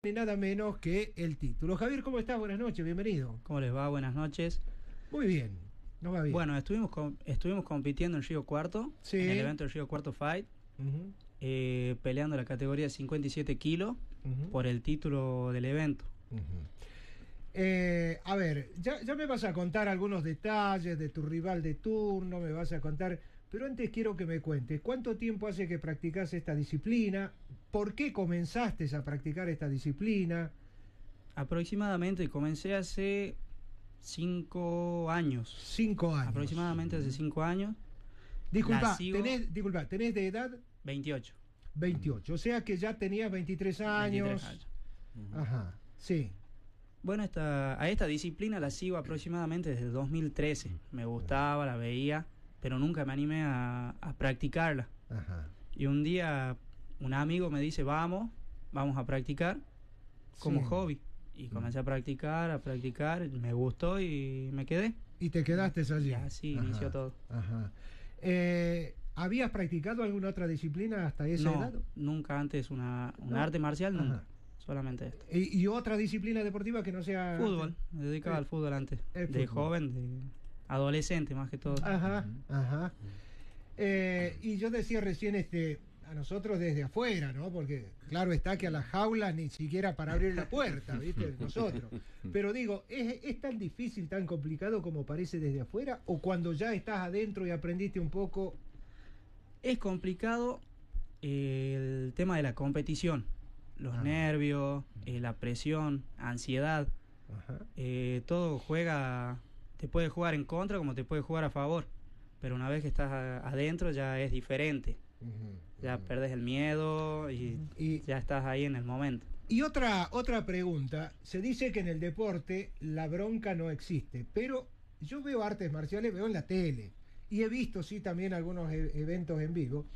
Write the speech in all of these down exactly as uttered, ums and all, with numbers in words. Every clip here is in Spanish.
ni nada menos que el título. Javier, ¿cómo estás? Buenas noches, bienvenido. ¿Cómo les va? Buenas noches. Muy bien, nos va bien. Bueno, estuvimos com estuvimos compitiendo en Río Cuarto, sí. en el evento del Río Cuarto Fight, uh-huh. eh, peleando la categoría de cincuenta y siete kilos uh-huh. por el título del evento. Uh-huh. eh, a ver, ya, ya me vas a contar algunos detalles de tu rival de turno, me vas a contar, pero antes quiero que me cuentes, ¿cuánto tiempo hace que practicas esta disciplina? ¿Por qué comenzaste a practicar esta disciplina? Aproximadamente comencé hace cinco años. Cinco años. Aproximadamente hace cinco años. Disculpa, sigo... tenés, disculpa, ¿tenés de edad? veintiocho. veintiocho, o sea que ya tenías veintitrés años. veintitrés años. Uh-huh. Ajá, sí. Bueno, esta, a esta disciplina la sigo aproximadamente desde el dos mil trece. Me gustaba, la veía, pero nunca me animé a, a practicarla. Ajá. Y un día un amigo me dice, vamos, vamos a practicar como sí. hobby. Y comencé a practicar, a practicar, me gustó y me quedé. ¿Y te quedaste allí? Y así ajá, inició todo. Ajá. Eh, ¿Habías practicado alguna otra disciplina hasta esa no, edad? Nunca antes una, una no. arte marcial, nunca. Ajá. Solamente esto. ¿Y, ¿Y otra disciplina deportiva que no sea...? Fútbol, me dedicaba eh, al fútbol antes. De fútbol. Joven, de adolescente más que todo. Ajá, ajá. Eh, y yo decía recién, este... a nosotros desde afuera, ¿no? Porque claro está que a las jaulas ni siquiera para abrir la puerta, ¿viste? Nosotros. Pero digo, ¿es, ¿es tan difícil, tan complicado como parece desde afuera? ¿O cuando ya estás adentro y aprendiste un poco? Es complicado eh, el tema de la competición. Los Ajá. nervios, eh, la presión, ansiedad. Ajá. Eh, todo juega, te puede jugar en contra como te puede jugar a favor. Pero una vez que estás a, adentro ya es diferente. Uh-huh, ya uh-huh. perdés el miedo y, y ya estás ahí en el momento. Y otra, otra pregunta, se dice que en el deporte la bronca no existe, pero yo veo artes marciales, veo en la tele, y he visto sí también algunos e- eventos en vivo,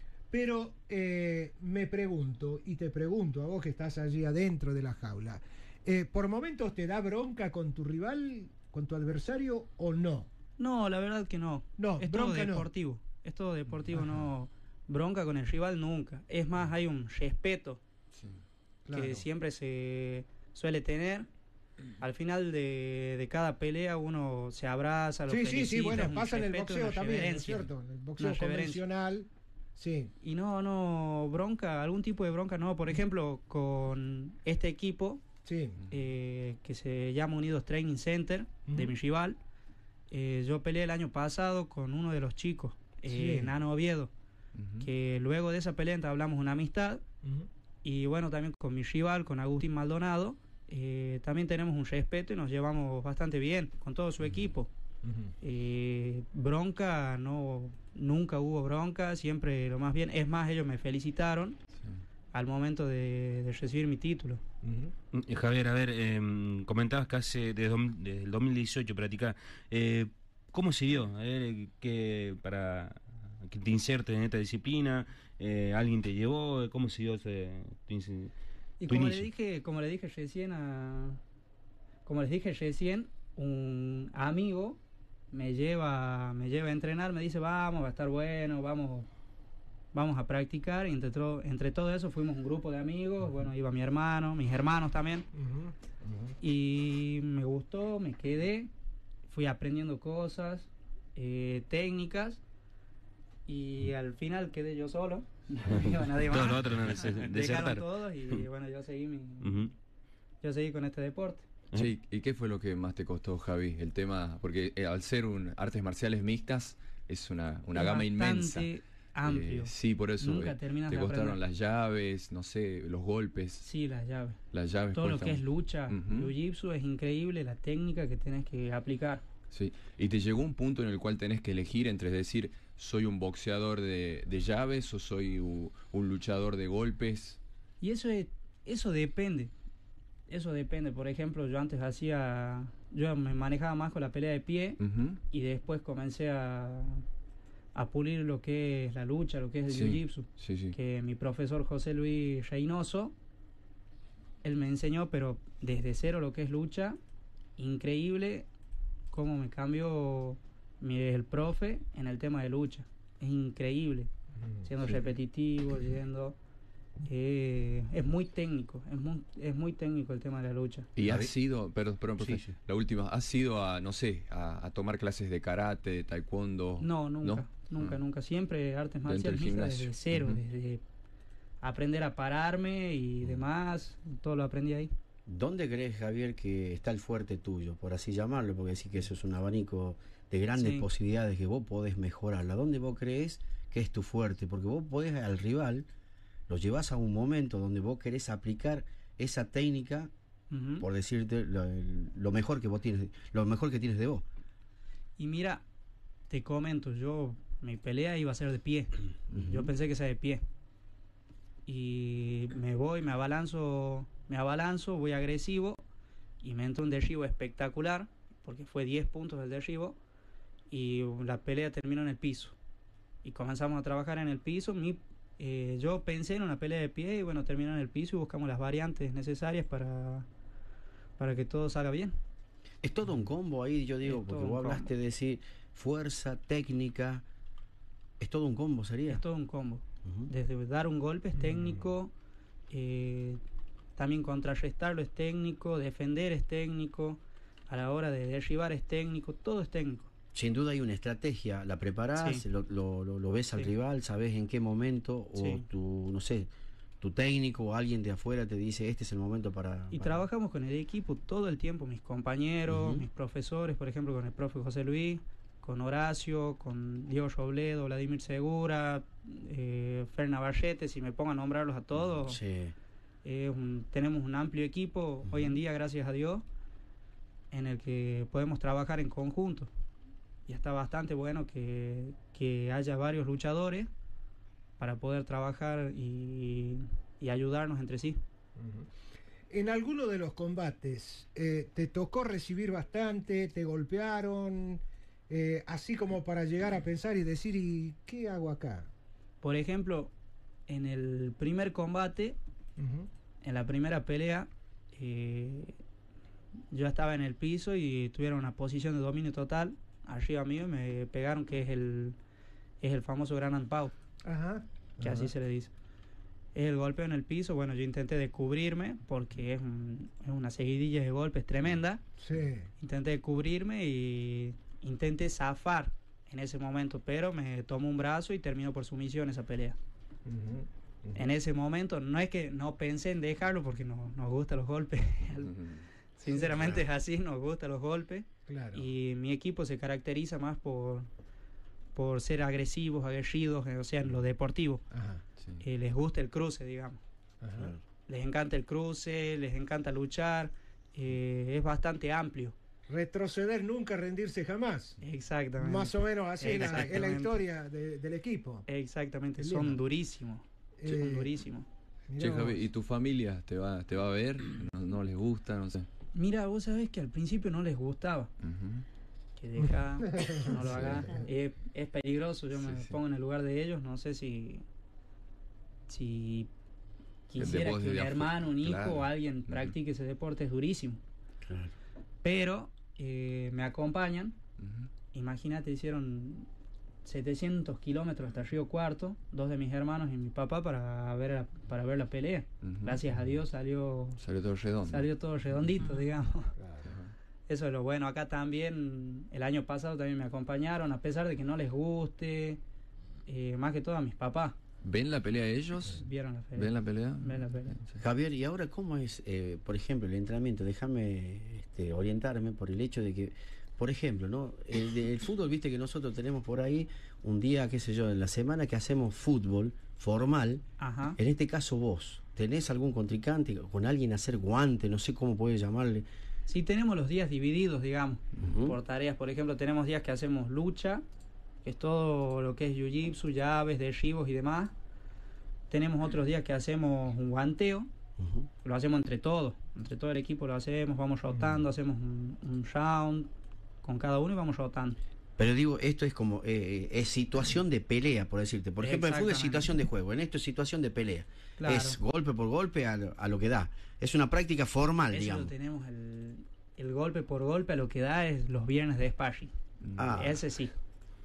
pero eh, me pregunto, y te pregunto a vos que estás allí adentro de la jaula, eh, ¿por momentos te da bronca con tu rival, con tu adversario o no? No, la verdad que no. No, es todo deportivo. No. Es todo deportivo, Ajá. no bronca con el rival nunca. Es más, hay un respeto sí, claro. que siempre se suele tener. Al final de, de cada pelea uno se abraza, lo sí, felicita. Sí, sí, bueno, pasa en el boxeo también, ¿no es cierto? En el boxeo convencional, sí. Y no, no, bronca, algún tipo de bronca, no. Por ejemplo, con este equipo, sí. eh, que se llama Unidos Training Center, uh-huh. de mi rival, eh, yo peleé el año pasado con uno de los chicos, eh, sí. Nano Oviedo. Uh-huh. Que luego de esa pelea entablamos una amistad uh-huh. y bueno, también con mi rival, con Agustín Maldonado, eh, también tenemos un respeto y nos llevamos bastante bien con todo su uh-huh. equipo. Uh-huh. Eh, bronca, no, nunca hubo bronca, siempre lo más bien. Es más, ellos me felicitaron sí. al momento de, de recibir mi título. Uh-huh. eh, Javier, a ver, eh, comentabas que hace desde, desde el dos mil dieciocho practicás. Eh, ¿Cómo se dio? A ver, que para... que te insertes en esta disciplina, eh, alguien te llevó, ¿cómo se dio ese tu, tu y como inicio? le dije, como le dije recién a, como les dije recién, un amigo me lleva, me lleva a entrenar, me dice vamos, va a estar bueno, vamos, vamos a practicar, y entre, tro, entre todo eso fuimos un grupo de amigos, uh-huh. bueno, iba mi hermano, mis hermanos también, uh-huh. Uh-huh. y me gustó, me quedé, fui aprendiendo cosas, eh, técnicas. Y al final quedé yo solo. No iba nadie más. Todos los otros no desertaron. Dejaron todos y bueno, yo seguí mi, uh-huh. yo seguí con este deporte. Sí, ¿y qué fue lo que más te costó, Javi? El tema, porque eh, al ser un artes marciales mixtas es una, una es gama inmensa. Amplio. Eh, sí, por eso Nunca eh, terminas te de costaron aprender. las llaves, no sé, los golpes. Sí, las llaves. Las llaves. Todo lo que es lucha, uh-huh. jiu-jitsu es increíble, la técnica que tenés que aplicar. Sí, y te llegó un punto en el cual tenés que elegir entre decir, soy un boxeador de, de llaves o soy un, un luchador de golpes. Y eso es, eso depende, eso depende. Por ejemplo, yo antes hacía, yo me manejaba más con la pelea de pie uh-huh. y después comencé a, a pulir lo que es la lucha, lo que es el sí, jiu-jitsu. Sí, sí. Que mi profesor José Luis Reynoso, él me enseñó, pero desde cero lo que es lucha, increíble. Cómo me cambio mi, el profe en el tema de lucha. Es increíble. Mm, siendo sí. repetitivo, yendo... Eh, es muy técnico, es muy, es muy técnico el tema de la lucha. Y has sido, perdón, perdón, profe, Sí, sí. la última, ¿has ido a, no sé, a, a tomar clases de karate, de taekwondo? No, nunca, ¿No? nunca, Ah. nunca. Siempre artes Dentro marciales del mixtas gimnasio. desde cero, Ujú. desde aprender a pararme y demás, todo lo aprendí ahí. ¿Dónde crees, Javier, que está el fuerte tuyo, por así llamarlo? Porque decís que eso es un abanico de grandes Sí. posibilidades que vos podés mejorarla. ¿Dónde vos crees que es tu fuerte? Porque vos podés al rival, lo llevas a un momento donde vos querés aplicar esa técnica, Ujú. por decirte lo, lo mejor que vos tienes, lo mejor que tienes de vos. Y mira, te comento, yo, mi pelea iba a ser de pie. Yo pensé que sea de pie. Y me voy, me abalanzo, me abalanzo, voy agresivo y me entra un derribo espectacular, porque fue diez puntos el derribo, y la pelea terminó en el piso. Y comenzamos a trabajar en el piso. Mi, eh, yo pensé en una pelea de pie y bueno, terminó en el piso y buscamos las variantes necesarias para, para que todo salga bien. Es todo un combo ahí, yo digo, Es porque todo vos un hablaste combo. de decir fuerza, técnica. Es todo un combo, sería. Es todo un combo. Ujú. Desde dar un golpe es técnico, eh, también contrarrestarlo es técnico, defender es técnico, a la hora de derribar es técnico, todo es técnico. Sin duda hay una estrategia, la preparás, Sí. lo, lo, lo- lo ves al Sí. rival, sabes en qué momento, o Sí. tu, no sé, tu técnico o alguien de afuera te dice este es el momento para... Y para-". trabajamos con el equipo todo el tiempo, mis compañeros, Ujú. mis profesores, por ejemplo, con el profe José Luis, con Horacio, con Diego Robledo, Vladimir Segura, eh, Fer Navarrete, si me pongo a nombrarlos a todos. Sí. Eh, un- tenemos un amplio equipo hoy en día, gracias a Dios, en el que podemos trabajar en conjunto. Y está bastante bueno que, que haya varios luchadores para poder trabajar y, y ayudarnos entre sí. En alguno de los combates, eh, ¿te tocó recibir bastante? ¿Te golpearon? Eh, así como para llegar a pensar y decir, ¿y qué hago acá? Por ejemplo, en el primer combate, Ujú. en la primera pelea, eh, yo estaba en el piso y tuvieron una posición de dominio total arriba mío y me pegaron, que es el, es el famoso Gran Anpau, Ajá. que Ajá. así se le dice. Es el golpeo en el piso. Bueno, yo intenté de cubrirme porque es, un- es una seguidilla de golpes tremenda. Sí. Intenté de cubrirme y intenté zafar en ese momento, pero me tomó un brazo y terminó por sumisión esa pelea. Ujú, ujú. En ese momento no es que no pensé en dejarlo porque no, nos gustan los golpes. Sinceramente es así, nos gustan los golpes. Claro. Y mi equipo se caracteriza más por, por ser agresivos, aguerridos, eh, o sea, en lo deportivo. Ajá. Sí. Eh, les gusta el cruce, digamos. Ajá. Les encanta el cruce, les encanta luchar. eh, es bastante amplio. Retroceder nunca, rendirse jamás. Exactamente. Más o menos así es la, es la Exactamente. historia de- del equipo. Exactamente, El son lema. durísimos. Eh, Son durísimos. Mirá Che, vos. Javi, ¿y tu familia te va, te va a ver? ¿No, no les gusta? No sé. Mira, vos sabés que al principio no les gustaba. Ujú. Que deja, que no lo haga. Es, es peligroso, yo Sí, me sí. pongo en el lugar de ellos. No sé si, si El quisiera deporte que un de afu- hermano, un hijo claro. o alguien Ujú. practique ese deporte, es durísimo. Claro. Pero eh, me acompañan. Ujú. Imagínate, hicieron setecientos kilómetros hasta Río Cuarto, dos de mis hermanos y mi papá para ver la, para ver la pelea. Ujú. Gracias a Dios salió, Salió todo redondo. salió todo redondito, digamos. Claro. Eso es lo bueno. Acá también, el año pasado también me acompañaron, a pesar de que no les guste, eh, más que todo a mis papás. ¿Ven la pelea ellos? Vieron la pelea. ¿Ven la pelea? Ven la pelea. Sí. Javier, ¿y ahora cómo es, eh, por ejemplo, el entrenamiento? Déjame este, orientarme por el hecho de que, por ejemplo, ¿no? El, de- el fútbol, viste que nosotros tenemos por ahí un día, qué sé yo, en la semana que hacemos fútbol formal. Ajá. En este caso vos, ¿tenés algún contrincante con alguien a hacer guante? No sé cómo puedes llamarle. Sí, tenemos los días divididos, digamos, Ujú. por tareas. Por ejemplo, tenemos días que hacemos lucha, que es todo lo que es jiu-jitsu, llaves, derribos y demás. Tenemos otros días que hacemos un guanteo, Ujú. lo hacemos entre todos, entre todo el equipo lo hacemos, vamos rotando, hacemos un, un round con cada uno y vamos rotando. Pero digo, esto es como, eh, es situación de pelea, por decirte. Por ejemplo, en fútbol es Exactamente. situación de juego, en esto es situación de pelea. Claro. Es golpe por golpe a lo, a lo que da. Es una práctica formal, Eso digamos. lo tenemos, el, el golpe por golpe a lo que da es los viernes de sparring. Ah. Ese sí.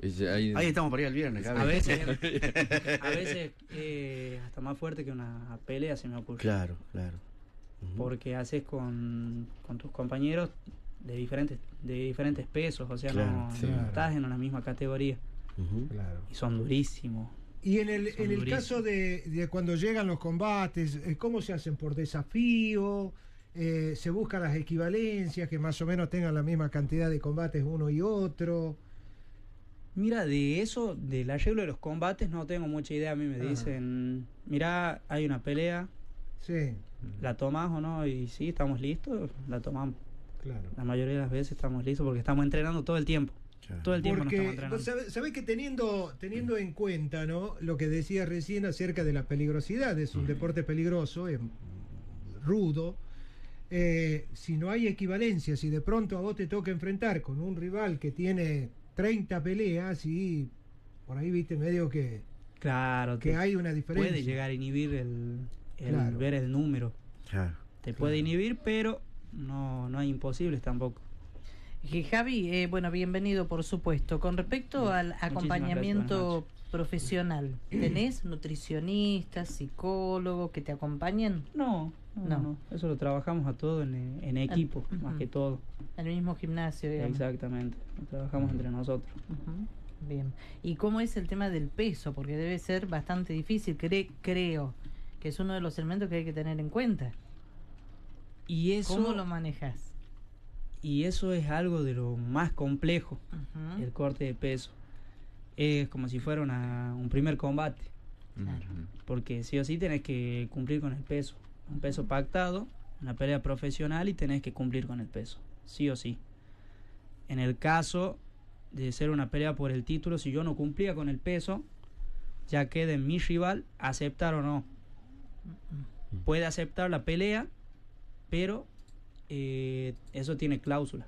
Ahí, Ahí estamos para ir al viernes. A veces, a veces eh, hasta más fuerte que una pelea se me ocurre. Claro, claro. Uh-huh. Porque haces con, con tus compañeros de diferentes de diferentes pesos, o sea, claro, no, sí, no claro. estás en una misma categoría. Uh-huh. Claro. Y son durísimos. Y en el, Son en el durísimos. caso de, de cuando llegan los combates, eh, ¿cómo se hacen? ¿Por desafío? Eh, ¿Se buscan las equivalencias, que más o menos tengan la misma cantidad de combates uno y otro? Mira, de eso, del arreglo de los combates, no tengo mucha idea. A mí me Ajá. dicen, mira, hay una pelea, Sí, ¿la tomás o no? Y sí, estamos listos, la tomamos. claro. La mayoría de las veces estamos listos porque estamos entrenando todo el tiempo. Claro. Todo el tiempo nos estamos Porque entrenando. sabés sabe que teniendo, teniendo en cuenta, ¿no?, lo que decía recién acerca de la peligrosidad, es un deporte peligroso, es rudo. Eh, si no hay equivalencia, si de pronto a vos te toca enfrentar con un rival que tiene treinta peleas y por ahí viste medio que, Claro, que te hay una diferencia. puede llegar a inhibir el, el Claro. ver el número. Claro. Te puede inhibir, pero no, no hay imposibles tampoco. Eh, Javi, eh, bueno, bienvenido por supuesto. Con respecto al Muchísimas acompañamiento gracias, profesional, ¿tenés nutricionistas, psicólogos que te acompañen No, no, No. no. Eso lo trabajamos a todo en, en equipo, Ujú. más que todo. en el mismo gimnasio, digamos? Exactamente. Lo trabajamos entre nosotros. Ujú, bien. ¿Y cómo es el tema del peso? Porque debe ser bastante difícil, cre- creo que es uno de los elementos que hay que tener en cuenta. Y eso, ¿Cómo lo manejas? y eso es algo de lo más complejo, Ujú. el corte de peso. Es como si fuera una, un primer combate, Claro. porque sí o sí tenés que cumplir con el peso. Un peso pactado, una pelea profesional y tenés que cumplir con el peso, sí o sí. En el caso de ser una pelea por el título, si yo no cumplía con el peso, ya queda en mi rival aceptar o no. Puede aceptar la pelea, pero eh, eso tiene cláusula.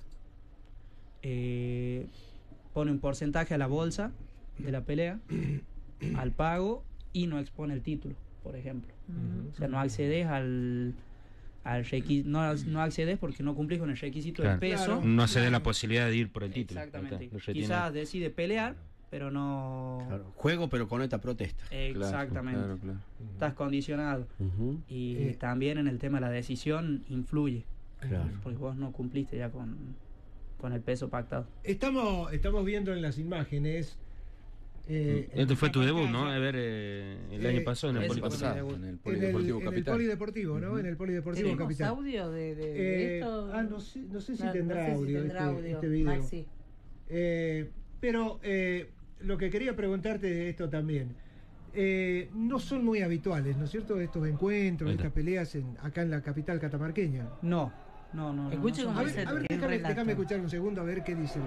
Eh, pone un porcentaje a la bolsa de la pelea, al pago, y no expone el título, por ejemplo. Ujú. O sea, no accedes al, al requi- no, no accedes porque no cumplís con el requisito Claro. del peso. Claro. No se dé la posibilidad de ir por el título. Exactamente. Ahí está, lo retiene. Quizás decide pelear, pero no... Claro. Juego, pero con esta protesta. Exactamente. Claro, claro. Estás condicionado. Uh-huh. Y Eh. también en el tema de la decisión influye, Claro. porque vos no cumpliste ya con, con el peso pactado. Estamos, estamos viendo en las imágenes. eh, en Este fue tu nuestra debut, ¿no? pantalla, A ver, eh, el Eh, año pasado en el ese fue mi Polideportivo. debut. En el En el, Polideportivo en el Capital. polideportivo, ¿no? Ujú. En el polideportivo ¿Tenemos capital. audio de, de- de Eh, esto? ah, no sé, no sé si No- tendrá no sé si audio, tendrá este, audio, este video. Maxi. Eh, pero eh, lo que quería preguntarte de esto también. eh, no son muy habituales, ¿no es cierto? Estos encuentros, Ahí está. estas peleas en, acá en la capital catamarqueña. No, no, no. no, Escuche no son cómo A es ver, el- a ver, el déjame, relato. déjame escuchar un segundo a ver qué dicen.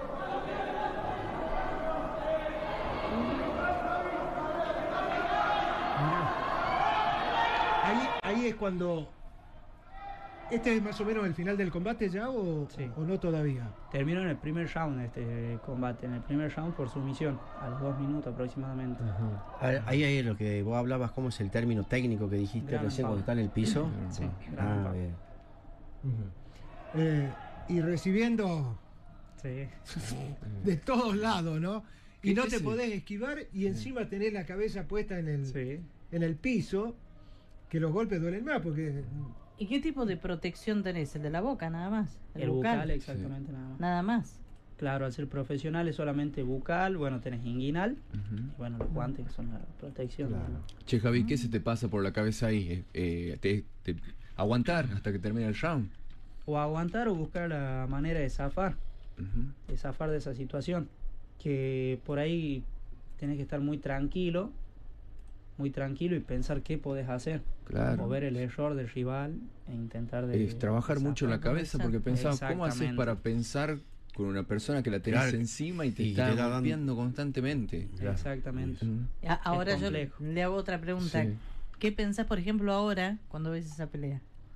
Mirá. Ahí, ahí es cuando... ¿Este es más o menos el final del combate ya o, Sí. o no todavía? Terminó en el primer round este combate, en el primer round por sumisión, a los dos minutos aproximadamente. Ahí es lo que vos hablabas, ¿cómo es el término técnico que dijiste Ground recién and cuando está en el piso? Sí, Ah, ground and bien. Ujú. Eh, y recibiendo pound. Sí. de todos lados, ¿no? Y ¿Qué no es te ese? podés esquivar y encima tenés la cabeza puesta en el, Sí. en el piso, que los golpes duelen más, porque ¿Y qué tipo de protección tenés? ¿El de la boca nada más? El bucal, exactamente, nada más. Nada más. Claro, al ser profesional es solamente bucal, bueno, tenés inguinal, Ujú. y bueno, los guantes que son la protección. Claro. ¿no? Che, Javi, ¿qué se te pasa por la cabeza ahí? Eh, te, te- aguantar hasta que termine el round. O aguantar o buscar la manera de zafar, Ujú. de zafar de esa situación. Que por ahí tenés que estar muy tranquilo, muy tranquilo y pensar qué podés hacer. Claro. O ver el error del rival e intentar de... Es trabajar de mucho la zafar. cabeza porque pensaba, ¿cómo haces Exactamente. para pensar con una persona que la tenés Claro. encima y te Y está te da dan- golpeando constantemente? Exactamente. Ujú. A- Ahora yo complejo. le hago otra pregunta. Sí. ¿Qué pensás, por ejemplo, ahora cuando ves esa pelea?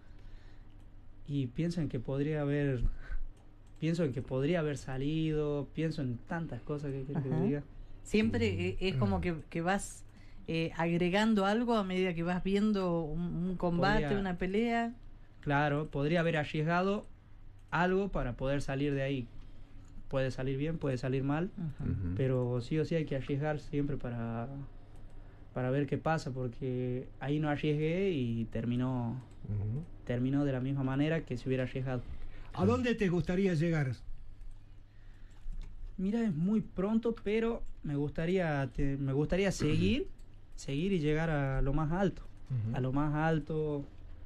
Y pienso en que podría haber... Pienso en que podría haber salido, pienso en tantas cosas que quiero que Ajá. diga. Siempre eh, es como que, que vas eh, agregando algo a medida que vas viendo un, un combate, Podría- una pelea. Claro, podría haber arriesgado algo para poder salir de ahí. puede salir bien, puede salir mal, Ujú. Ujú. pero sí o sí hay que arriesgar siempre para, para ver qué pasa, porque ahí no arriesgué y terminó, Ujú. terminó de la misma manera que si hubiera arriesgado. ¿A dónde te gustaría llegar? Mira, es muy pronto, pero me gustaría, te- me gustaría seguir, seguir y llegar a lo más alto, Ujú. a lo más alto,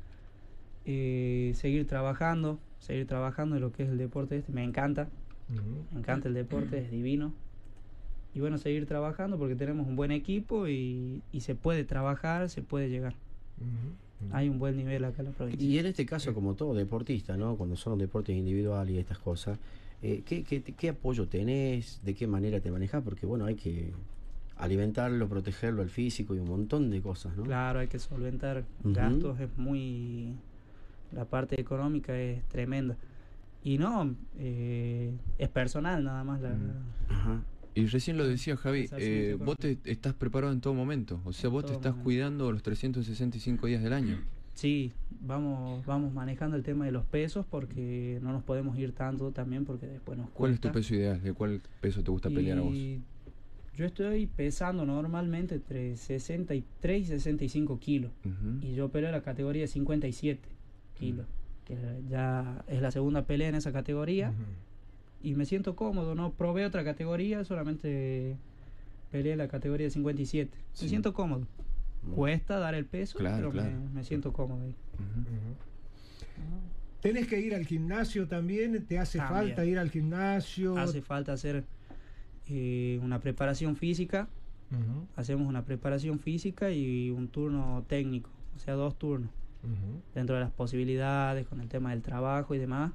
eh, seguir trabajando, seguir trabajando en lo que es el deporte este, me encanta, Ujú. me encanta el deporte, es divino. Y bueno, seguir trabajando porque tenemos un buen equipo y, y se puede trabajar, se puede llegar. Ujú. Ujú. Hay un buen nivel acá en la provincia. Y en este caso, como todo deportista, ¿no? Cuando son deportes individuales y estas cosas, eh, ¿qué, qué, qué apoyo tenés? ¿De qué manera te manejás? Porque, bueno, hay que alimentarlo, protegerlo al físico y un montón de cosas, ¿no? Claro, hay que solventar Ujú. gastos, es muy... La parte económica es tremenda. Y no, eh, es personal nada más la... Mm. Ajá. Y recién lo decía Javi, Pensar si eh, te vos te estás preparado en todo momento, o sea, En vos te todo estás momento. cuidando los trescientos sesenta y cinco días del año. Sí, vamos, vamos manejando el tema de los pesos porque no nos podemos ir tanto también porque después nos cuesta. ¿Cuál es tu peso ideal? ¿De cuál peso te gusta pelear a vos? Y yo estoy pesando normalmente entre sesenta y tres y sesenta y cinco kilos. Ujú. Y yo peleo la categoría de cincuenta y siete kilos. Que ya es la segunda pelea en esa categoría. Ujú. Y me siento cómodo, no probé otra categoría, solamente peleé la categoría de cincuenta y siete. Sí. Me siento cómodo. Cuesta dar el peso, Claro, pero claro. Me, me siento cómodo ahí. Ujú. Ujú. ¿Tenés que ir al gimnasio también? ¿Te hace También. falta ir al gimnasio? Hace falta hacer eh, una preparación física. Ujú. Hacemos una preparación física y un turno técnico, o sea, dos turnos. Ujú. Dentro de las posibilidades, con el tema del trabajo y demás,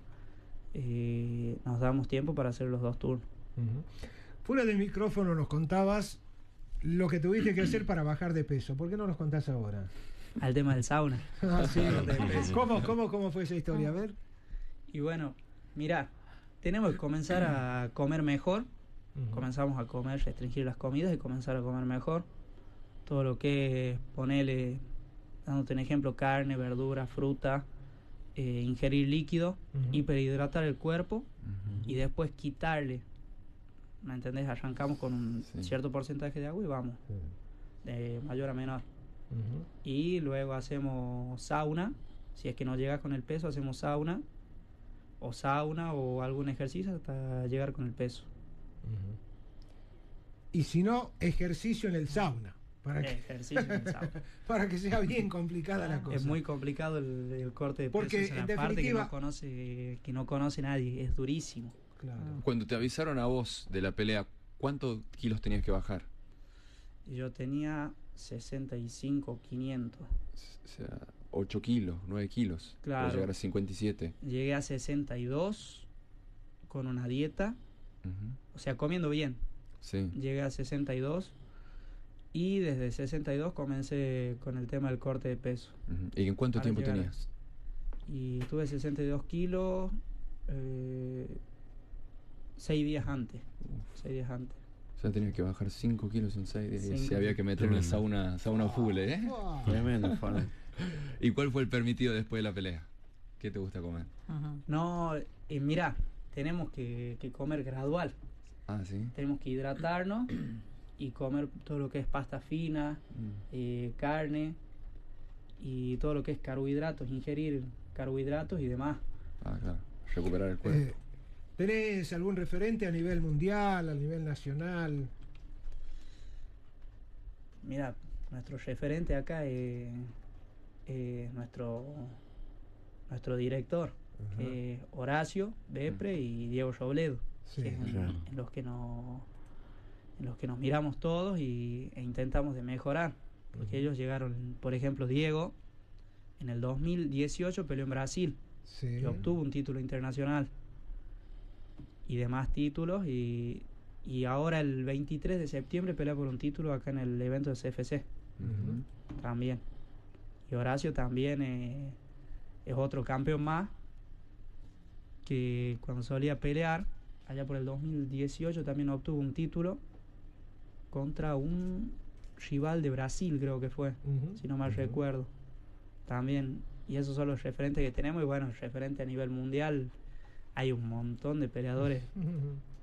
eh, nos damos tiempo para hacer los dos turnos. Ujú. Fuera del micrófono nos contabas lo que tuviste que hacer para bajar de peso. ¿Por qué no nos contás ahora? Al tema del sauna. Ah, sí. ¿Cómo, cómo, ¿Cómo fue esa historia? A ver. Y bueno, mirá, tenemos que comenzar a comer mejor. Ujú. Comenzamos a comer, restringir las comidas y comenzar a comer mejor. Todo lo que es ponerle, dándote un ejemplo, carne, verdura, fruta, eh, ingerir líquido, Ujú. hiperhidratar el cuerpo Ujú. y después quitarle. ¿Me entendés? Arrancamos con un Sí. cierto porcentaje de agua y vamos, de mayor a menor. Ujú. Y luego hacemos sauna. Si es que no llegas con el peso, hacemos sauna. O sauna o algún ejercicio hasta llegar con el peso. Ujú. Y si no, ejercicio en el sauna. Para que, Ejercicio en el sauna. para que sea bien complicada la cosa. Es muy complicado el, el corte de Porque, peso. Es en una parte que definitiva- no conoce, que no conoce nadie. Es durísimo. Claro. Cuando te avisaron a vos de la pelea, ¿cuántos kilos tenías que bajar? Y yo tenía sesenta y cinco, quinientos. O sea, ocho kilos, nueve kilos. Claro. Para llegar a cincuenta y siete. Llegué a sesenta y dos con una dieta. Ujú. O sea, comiendo bien. Sí. Llegué a sesenta y dos. Y desde sesenta y dos comencé con el tema del corte de peso. Ujú. ¿Y en cuánto Para tiempo llegar a- tenías? Y tuve sesenta y dos kilos eh, seis días antes. Seis días antes. O sea, tenías que bajar cinco kilos en seis días. Y Cinco. se había que meter en el Tremendo. sauna, sauna full, ¿eh? Wow. Tremendo, Juan. ¿Y cuál fue el permitido después de la pelea? ¿Qué te gusta comer? Ujú. No, eh, mirá, tenemos que, que comer gradual. Ah, sí. Tenemos que hidratarnos y comer todo lo que es pasta fina, Mm. eh, carne y todo lo que es carbohidratos, ingerir carbohidratos y demás. Ah, claro. Recuperar el cuerpo. Eh, ¿Tenés algún referente a nivel mundial, a nivel nacional? Mira, nuestro referente acá es, es nuestro nuestro director, Ajá. que es Horacio Bepre y Diego Robledo, Sí. que es en, Claro. en los que nos en los que nos miramos todos y, e intentamos de mejorar, porque ellos llegaron, por ejemplo, Diego en el dos mil dieciocho peleó en Brasil Sí. y obtuvo un título internacional y demás títulos y, y ahora el veintitrés de septiembre pelea por un título acá en el evento de C F C Ujú. también. Y Horacio también eh, es otro campeón más que cuando solía pelear allá por el dos mil dieciocho también obtuvo un título contra un rival de Brasil, creo que fue, Ujú. si no mal Ujú. recuerdo. También, y esos son los referentes que tenemos. Y bueno, referente a nivel mundial, hay un montón de peleadores Ujú.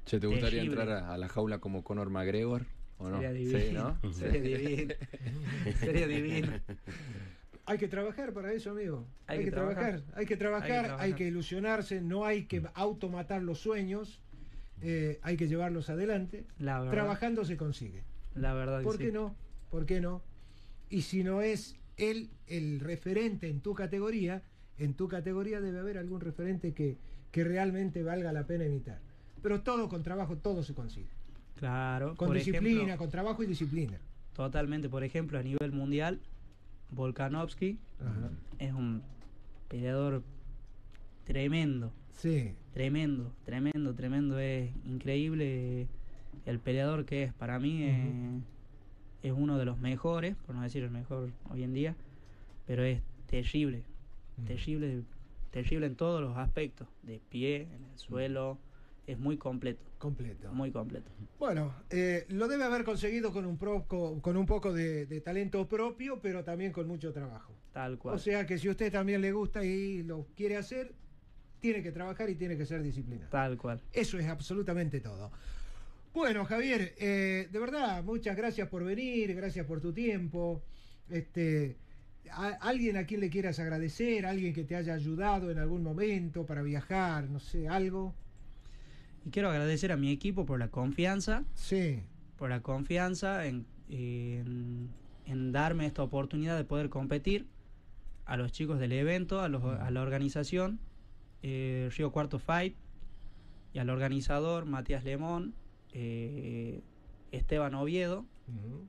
Che, ¿te gustaría terrible. entrar a, a la jaula como Conor McGregor? ¿O no? Sería divino. Sí, ¿no? Sería divino. Sería divino. Hay que trabajar para eso, amigo. Hay, Hay que, que trabajar. trabajar. hay que trabajar, hay que trabajar. ilusionarse, no hay que automatar los sueños, eh, hay que llevarlos adelante. La verdad. Trabajando se consigue. La verdad que ¿Por sí. qué no? ¿Por qué no? Y si no es él el referente en tu categoría, en tu categoría debe haber algún referente que, que realmente valga la pena imitar. Pero todo con trabajo, todo se consigue. Claro. Con por disciplina, ejemplo, con trabajo y disciplina. totalmente. Por ejemplo, a nivel mundial, Volkanovski Ajá. es un peleador tremendo. Sí. Tremendo, tremendo, tremendo. Es increíble el peleador que es. Para mí eh, es uno de los mejores, por no decir el mejor hoy en día. Pero es terrible, terrible, terrible en todos los aspectos. De pie, en el suelo. Es muy completo, Completo. muy completo. Bueno, eh, lo debe haber conseguido con un, pro- con, con un poco de, de talento propio, pero también con mucho trabajo. Tal cual. O sea que si a usted también le gusta y lo quiere hacer, tiene que trabajar y tiene que ser disciplinado. Tal cual. Eso es absolutamente todo. Bueno, Javier, eh, de verdad, muchas gracias por venir, gracias por tu tiempo. Este, a- alguien a quien le quieras agradecer, alguien que te haya ayudado en algún momento para viajar, no sé, algo. Y quiero agradecer a mi equipo por la confianza, Sí. por la confianza en, en, en darme esta oportunidad de poder competir, a los chicos del evento, a, los, a la organización, eh, Río Cuarto Fight, y al organizador Matías Lemón, eh, Esteban Oviedo, Ujú.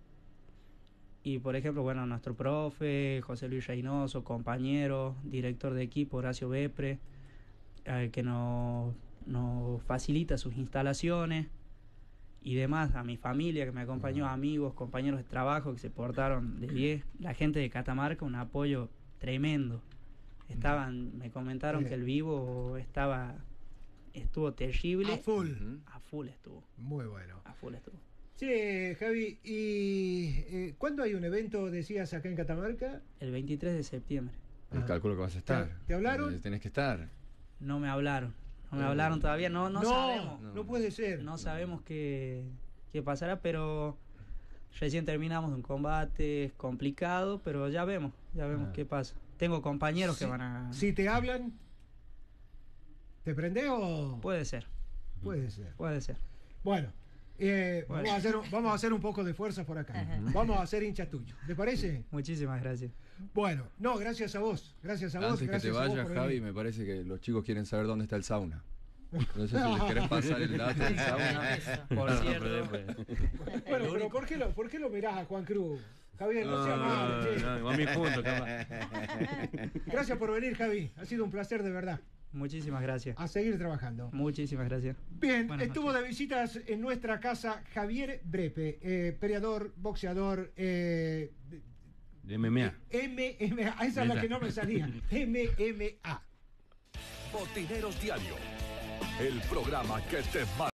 y por ejemplo, bueno, nuestro profe, José Luis Reynoso, compañero, director de equipo, Horacio Bepre, eh, que nos, nos facilita sus instalaciones y demás, a mi familia que me acompañó, amigos, compañeros de trabajo que se portaron de diez, la gente de Catamarca, un apoyo tremendo. Estaban, me comentaron Bien. que el vivo estaba, estuvo terrible. A full. Ujú. A full estuvo, Muy bueno. a full estuvo. Sí, Javi, ¿y eh, cuándo hay un evento, decías, acá en Catamarca? El veintitrés de septiembre. Y Ah. calculo que vas a estar. ¿Te- te hablaron? Eh, Tenés que estar. No me hablaron, no me Eh, hablaron todavía, no, no, no, sabemos. no puede ser. No sabemos qué, qué pasará, pero recién terminamos de un combate, es complicado, pero ya vemos, ya vemos Ah. qué pasa. Tengo compañeros Si- que van a... Si te hablan, ¿te prende o...? Puede ser, Puede ser. puede ser. Bueno, eh, Bueno. Vamos, a hacer, un- vamos a hacer un poco de fuerza por acá. Vamos a hacer hinchas tuyos. ¿Te parece? Muchísimas gracias. Bueno, no, gracias a vos. Gracias a vos. Antes que te gracias a vos vayas, por Javi, venir. me parece que los chicos quieren saber dónde está el sauna. No sé si les querés pasar el dato del sauna. Eso. Por No, cierto, pero después- Bueno, pero ¿por qué, lo, ¿por qué lo mirás a Juan Cruz? Javier, no, No, seas malo, no, che. no, vamos a ir juntos, capaz. Gracias por venir, Javi. Ha sido un placer de verdad. muchísimas gracias. A seguir trabajando. Muchísimas gracias. Bien, Buenas estuvo noches. de visitas en nuestra casa Javier Brepe, eh, peleador, boxeador, eh, De M M A. M M A. Esa es la que no me salía. M M A. Botineros Diario, el programa que te va